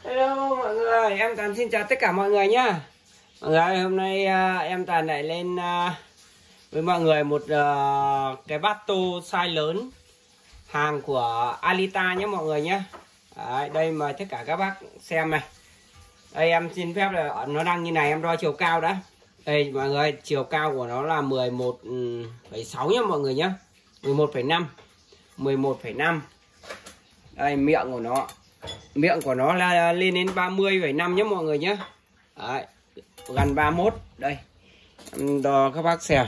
Hello mọi người, em Toàn xin chào tất cả mọi người nhá. Mọi người, hôm nay em Toàn lại lên với mọi người một cái bát tô size lớn hàng của Alita nhé mọi người nhé. Đấy, đây mời tất cả các bác xem này. Đây em xin phép là nó đang như này, em đo chiều cao đã. Đây mọi người, chiều cao của nó là 11,6 nhé mọi người nhé. 11,5 11,5. Đây miệng của nó. Miệng của nó là lên đến 30,5 nhé mọi người nhé. Đấy, gần 31. Đây em đo các bác xem.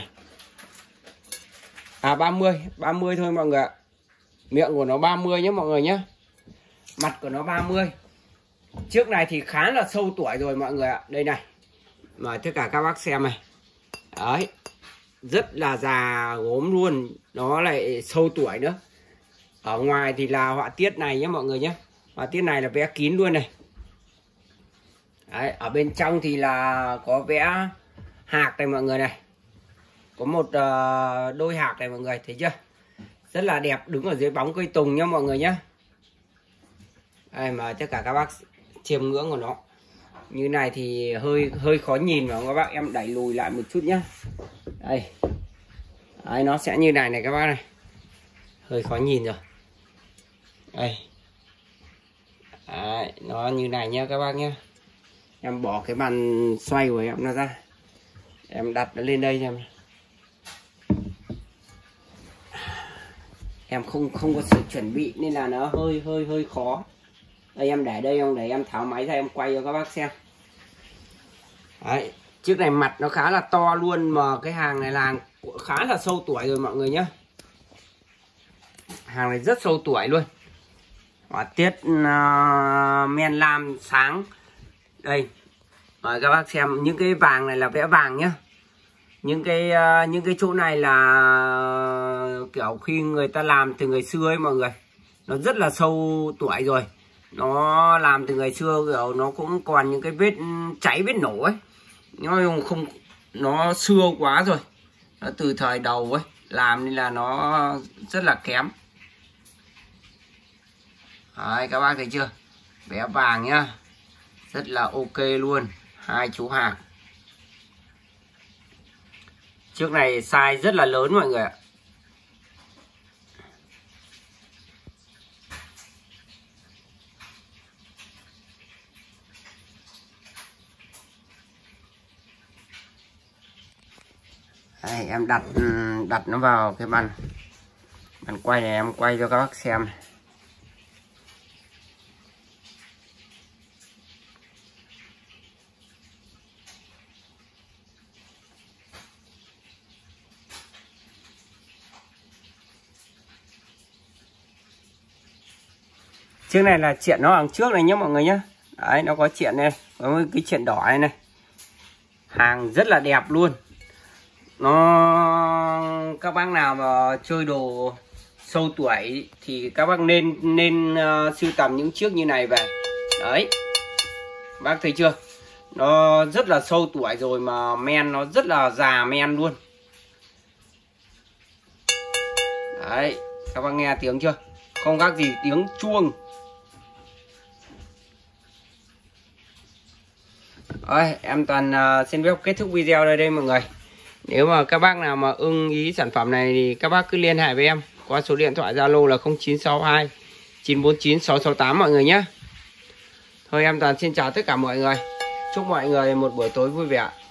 30 thôi mọi người ạ. Miệng của nó 30 nhé mọi người nhé. Mặt của nó 30. Trước này thì khá là sâu tuổi rồi mọi người ạ. Đây này, mời tất cả các bác xem này. Đấy, rất là già gốm luôn. Nó lại sâu tuổi nữa. Ở ngoài thì là họa tiết này nhé mọi người nhé. Họa tiết này là vẽ kín luôn này. Đấy, ở bên trong thì là có vẽ hạc này mọi người này. Có một đôi hạc này mọi người, thấy chưa? Rất là đẹp, đứng ở dưới bóng cây tùng nhé mọi người nhé. Đây mà tất cả các bác chiêm ngưỡng của nó. Như này thì hơi khó nhìn mà các bác, em đẩy lùi lại một chút nhé. Đây. Đấy, nó sẽ như này này các bác này. Hơi khó nhìn rồi. Đây. Đấy, nó như này nhé các bác nhé. Em bỏ cái bàn xoay của em nó ra. Em đặt nó lên đây cho em. Em không có sự chuẩn bị nên là nó hơi khó. Đây em để đây, để em tháo máy ra em quay cho các bác xem. Đấy, chiếc này mặt nó khá là to luôn, mà cái hàng này là hàng khá là sâu tuổi rồi mọi người nhé. Hàng này rất sâu tuổi luôn. Họa tiết men lam sáng. Đây, mời các bác xem, những cái vàng này là vẽ vàng nhá. Những cái chỗ này là kiểu khi người ta làm từ ngày xưa ấy mọi người. Nó rất là sâu tuổi rồi. Nó làm từ ngày xưa kiểu nó cũng còn những cái vết cháy, vết nổ ấy. Nó xưa quá rồi. Nó từ thời đầu ấy làm nên là nó rất là kém. Đấy, các bác thấy chưa? Vẽ vàng nhá. Rất là ok luôn. Hai chú hạc. Chiếc này size rất là lớn mọi người ạ. Đây, em đặt nó vào cái bàn quay này, em quay cho các bác xem. Chiếc này là chuyện nó đằng trước này nhé mọi người nhé. Đấy, nó có chuyện này, có cái chuyện đỏ này này. Hàng rất là đẹp luôn. Các bác nào mà chơi đồ sâu tuổi thì các bác nên sưu tầm những chiếc như này về. Đấy, bác thấy chưa? Nó rất là sâu tuổi rồi mà men nó rất là già men luôn. Đấy, các bác nghe tiếng chưa? Không khác gì tiếng chuông. Rồi, em Toàn xin phép kết thúc video đây mọi người. Nếu mà các bác nào mà ưng ý sản phẩm này thì các bác cứ liên hệ với em qua số điện thoại Zalo là 0962 949 668 mọi người nhé. Thôi em Toàn xin chào tất cả mọi người. Chúc mọi người một buổi tối vui vẻ.